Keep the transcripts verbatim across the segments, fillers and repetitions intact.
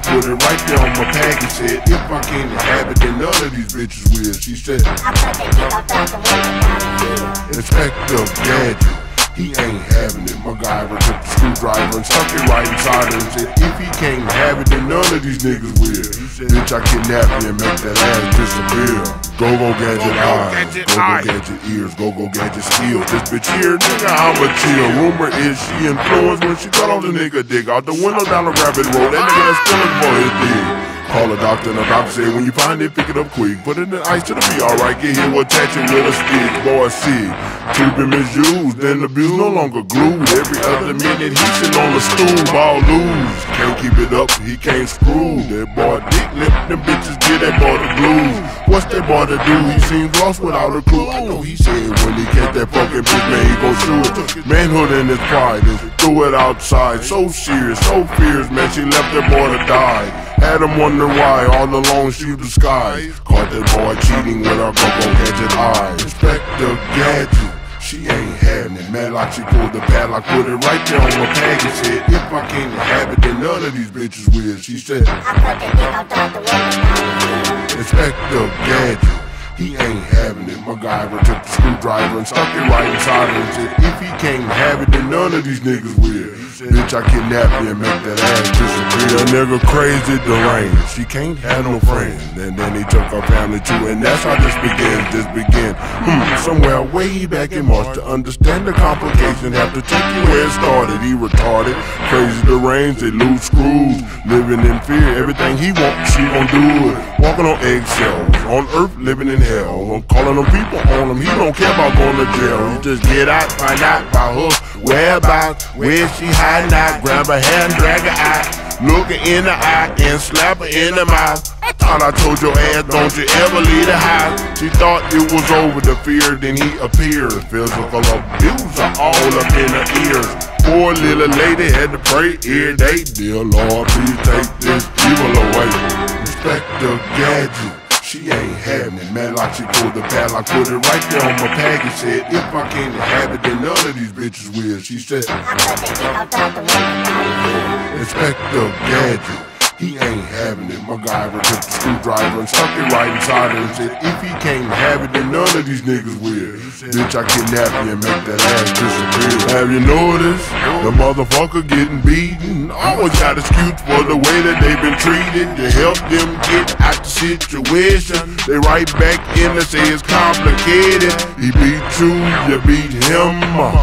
put it right there on my package. Said, if I can't have it, then none of these bitches will. She said, I put that dick out there the way you gotta feel. Inspector Gadget, he ain't having it. MacGyver took the screwdriver and stuck it right inside her and said, if he can't have it, then none of these niggas will. Bitch, I kidnap you and make that ass disappear. Go-go gadget eyes, go-go gadget ears, go-go gadget skills. This bitch here, nigga, I'ma chill. Rumor is she influenced when she cut off the nigga dick out the window down the rabbit road. That nigga that's still for his dick. Call a doctor and the doctor said, when you find it, pick it up quick. Put it in the ice till it be alright. Get hit with attach it with a stick. Boy, sick. Keep him misused, then the abuse no longer glued. Every other minute he sitting on the stool, ball loose. Can't keep it up, he can't screw. That boy dick lip, them bitches get that boy the blues. What's that boy to do? He seems lost without a clue. I know he said when he catch that fucking bitch, man, he gon' shoot. Manhood in his pride and threw it outside. So serious, so fierce, man, she left that boy to die. Had him wonder why, all alone she the sky. Caught that boy cheating with her go-go gadget eye. Inspector Gadget, she ain't having it. Mad like she pulled the padlock, put it right there on my package. Said, if I can't have it, then none of these bitches will. She said, I put that dick out there the way you gotta feel. Inspector Gadget, he ain't having it. MacGyver took the screwdriver and stuck it right inside her and said, if he can't have it, then none of these niggas will. Bitch, I kidnap you and make that ass disappear. That nigga crazy deranged, she can't have no friends. And then he took her family too, and that's how this begins, this begin. Hmm, somewhere way back in March. To understand the complication, have to take you where it started. He retarded, crazy deranged, they lose screws. Living in fear, everything he wants, she gon' do it. Walking on eggshells, on earth living in hell. I'm calling them people on him, he don't care about going to jail. He just get out, find out about her whereabouts, where she hiding out. Grab her hair and drag her out, look her in the eye and slap her in the mouth. I thought I told your ass, don't you ever leave the house. She thought it was over, the fear, then he appeared. Physical abuser all up in her ears. Poor little lady had to pray every day. Dear Lord, please take this evil away. Inspector Gadget, she ain't having it. Mad like she pulled the padlock, put it right there on my package. Said, if I can't have it, then none of these bitches will. She said, I put that dick out there the way you gotta feel. Inspector Gadget, he ain't having it. MacGyver took the screwdriver and stuck it right inside her and said, if he can't have it, then none of these niggas will. Bitch, I kidnap you and make that ass disappear. Have you noticed? The motherfucker getting beaten always got excuse for the way that they been treated. To help them get out the situation, they right back in and say it's complicated. He beat you, you beat him.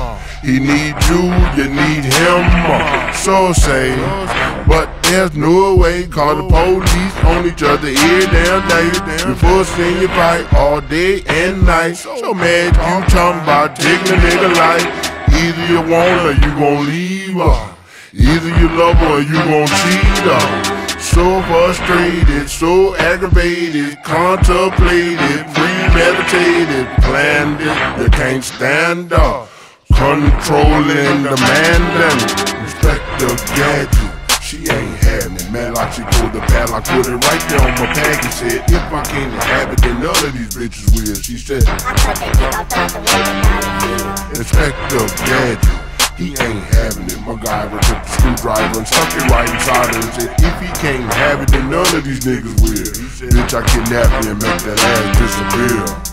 He need you, you need him. So say, but there's no way, call the police on each other every damn day. Before seeing you fight all day and night. So mad you talking about taking a nigga life. Either you want her, you gon' leave her. Either you love her or you gon' cheat her. So frustrated, so aggravated, contemplated, premeditated, planned it, you can't stand her. Controlling, demanding. Inspector Gadget, she ain't having it. Mad like she pulled the padlock, put it right there on my package. Said, if I can't have it, then none of these bitches will. She said, I put that dick out there the way you gotta feel. Inspector Gadget, he ain't having it. MacGyver took the screwdriver and stuck it right inside her and said, if he can't have it, then none of these niggas will. Bitch, I kidnap you and make that ass disappear.